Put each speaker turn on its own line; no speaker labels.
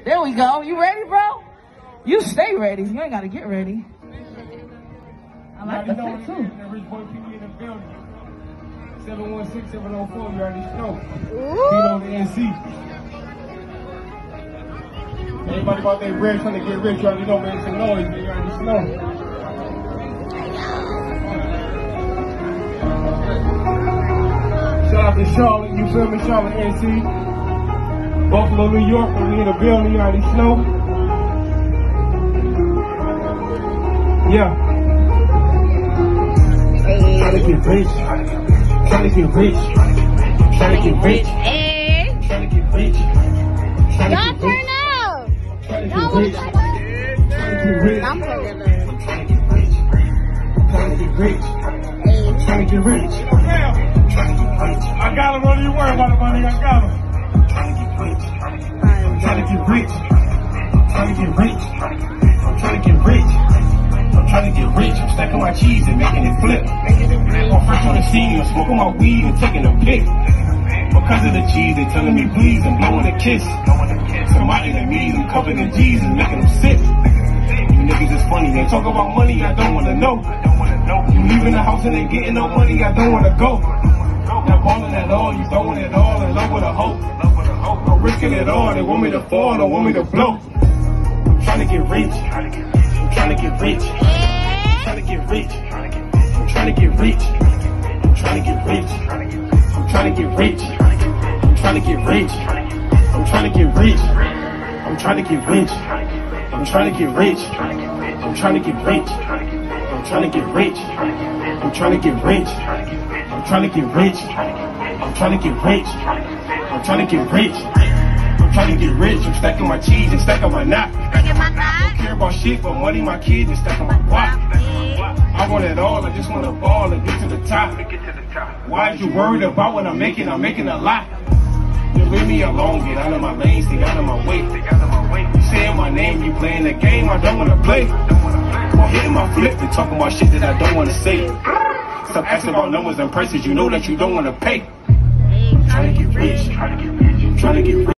There we go. You ready, bro? You stay ready. You ain't got to get ready. I like the fit, too.
Rich Boy PD in the building. 716-704, you already know.
Ooh.
Below the NC. Everybody about their bread trying to get rich, you already know, man. It's a noise, man. You already know. Shout out to Charlotte, you feel me? Charlotte, NC. Buffalo, New York, we in the building, you already know. Yeah. Trying to get rich. Trying to get rich. Trying to get rich.
Hey.
Trying to get rich.
Y'all turn up.
Trying to
Y'all
get
want
rich.
to
Trying to get rich.
I'm turning up.
Trying to get rich. Trying to get rich. Trying to get rich. I got him, what do you worry about the money? I got him. Trying to get rich. Trying to get rich. Trying to get rich. I'm trying to get rich. I'm trying to get rich. I'm stacking my cheese and making it flip. I'm fresh on the scene, I'm smoking my weed and taking a pic. Because of the cheese, they telling me please and blowing a kiss. Some my enemies, I'm covered in G's and making them sick. You niggas is funny, they talk about money, I don't wanna know. You leaving the house and ain't getting no money, I don't wanna go. Not balling at all, you throwing it all in love with a hope. I'm risking it all, they want me to fall, don't want me to blow. I'm trying to get rich. I'm trying to get rich. I'm trying to get rich. I'm trying to get rich. I'm trying to get rich. I'm trying to get rich. I'm trying to get rich. I'm trying to get rich. I'm trying to get rich. I'm trying to get rich. I'm trying to get rich. I'm trying to get rich. I'm trying to get rich. I'm trying to get rich. I'm trying to get rich. I'm trying to get rich. I'm trying to get rich. I'm stacking my cheese and stacking my knot. I don't care about shit, but money, my kids, and stacking my guap. I want it all. I just want to ball and get to the top. Why is you worried about what I'm making? I'm making a lot. Just leave me alone. Get out of my lane. Stay out of my way. You saying my name. You playing the game. I don't want to play. Hitting my flip and talking about shit that I don't want to say. Stop asking about numbers and prices. You know that you don't want to pay. I'm trying to get rich. I'm trying to get rich.